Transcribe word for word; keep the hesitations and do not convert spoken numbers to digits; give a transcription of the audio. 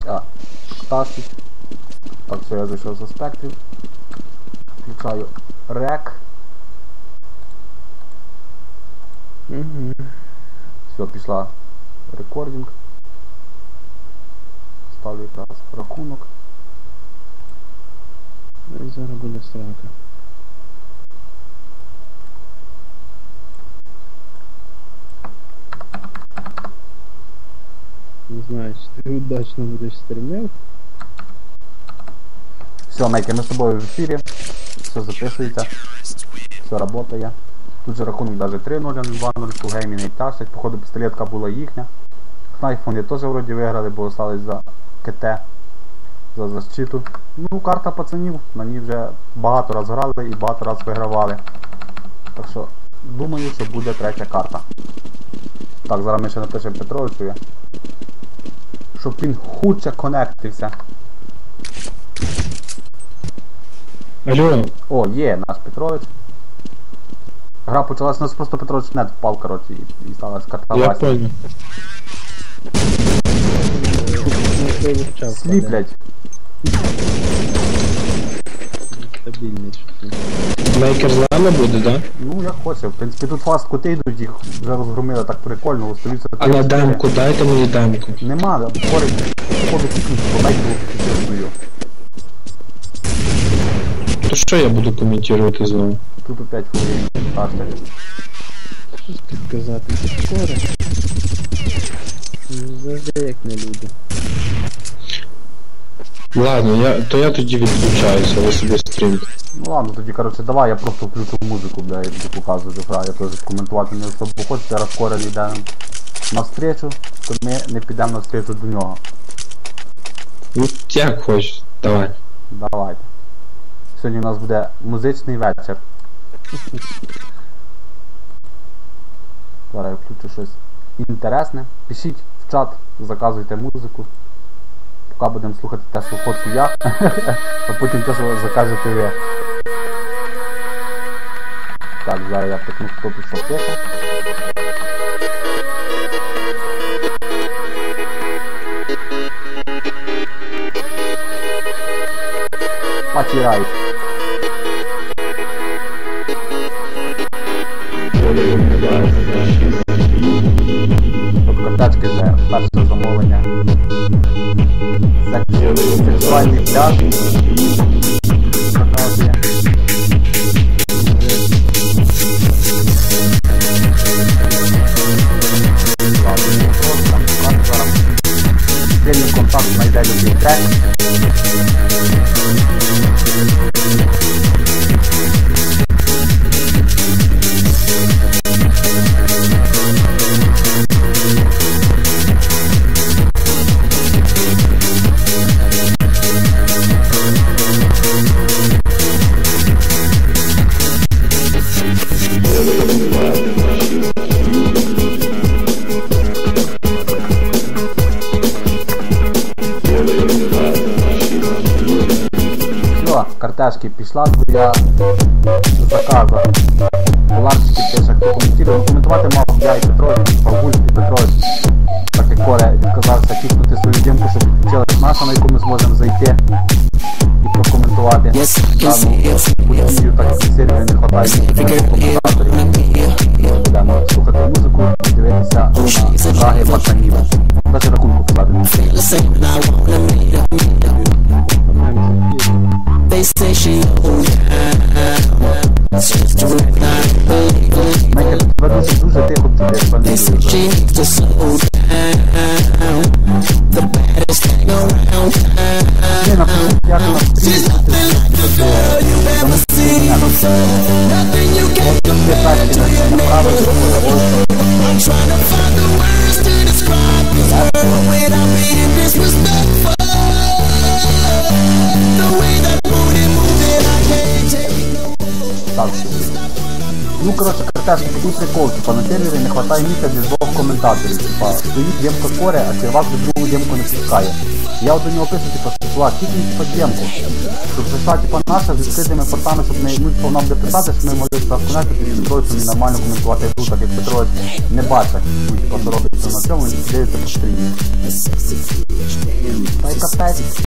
А, пташки. Так, все, я зайшов з аспектів. Включаю рек. Угу. Все, пішла рекординг. Ставлю якраз рахунок. І зараз буде срака. Не знаю, чи ти удачно будеш стрімив. Все, Мейки, ми з тобою в ефірі. Все записується. Все працює. Тут же рахунок навіть три нуль, а не два нуль, по геймі не тяжать. Походу пістолетка була їхня. Снайфони теж вроді виграли, бо остались за КТ. За защиту. Ну, карта пацанів, на ній вже багато раз грали і багато раз вигравали. Так що, думаю, що буде третя карта. Так, зараз ми ще напишемо Петровичу, щоб він худше конектився. Алло. О, є наш Петрович. Гра почалась, у нас просто Петрович нет впав, коротше, і, і сталася карта Я Вася. понял. Сліплять. Стабільний щось. Мейкер з нами буде, да? Ну, як хоче. В принципі, тут фаст кути йдуть, їх вже розгромили так прикольно, остаються... А на демку, дайте мені демку. Нема, порить, походу кікнуть, по мейкеру підписую. То що я буду коментувати з вами? Тут опять хвилин кашлять. Що ж ти сказати, це скоро? Завжди як не люди. Ладно, я, то я тоді відключаюся, ви собі стрімте. Ну ладно, тоді, коротше, давай я просто включу музику, бля, я тобі показую гра, я теж коментувати не особо хочу, зараз скоро йде навстречу, то ми не підемо навстречу до нього. Ну, як хочеш, давай. Давайте. Сьогодні у нас буде музичний вечір. Зараз я включу щось інтересне. Пишіть в чат, заказуйте музику. Поки будемо слухати те, що хочу я, а потім те, що закажете ви. Так, зараз я пикну, хто пішов пише. Патірайт. Тут картачки для першого замовлення. Сексуальний пляж. Заказує. Ладно, просто там шукати зараз. Спільний контакт знайде любий трек. Картешки пішла твоя заказа. Ларчики пише, хто коментує. Коментувати мав я і Петрович, Павгульський Петрович. Так як Коля відказався кікнути свою дімку, щоб відключилась наша, на яку ми зможемо зайти і прокоментувати дану подію, так як сервері не вистачає коментаторів. Будемо слухати музику і дивитися на граги пацанів. Даже рахунку покладемо. They say she old it's just a root Мейкер, тебе дуже дуже тихо чути, як They say she needs to slow down The baddest thing around town She's nothing like a girl you've ever seen before Nothing you can compare to your name I'm trying to find the words to describe this girl without being disrespectful The way that booty moves it I can't take no more Так, ну коротше, теж такий прикол, типа на сервері не вистачає місця для двох коментаторів. Типа, стоїть демка коре, а сервак до другу демку не пускає. Я от до нього пишу, типа, чувак, тільки типа демку. Щоб зайшла типа наша з відкритими портами, щоб не, ну, типа, нам буде писати, що ми могли типа вконектити з Петровичем і нормально коментувати гру, так як Петрович не бачить, ну, типа, що робиться на цьому, він дивиться по стрімі. Та й капець.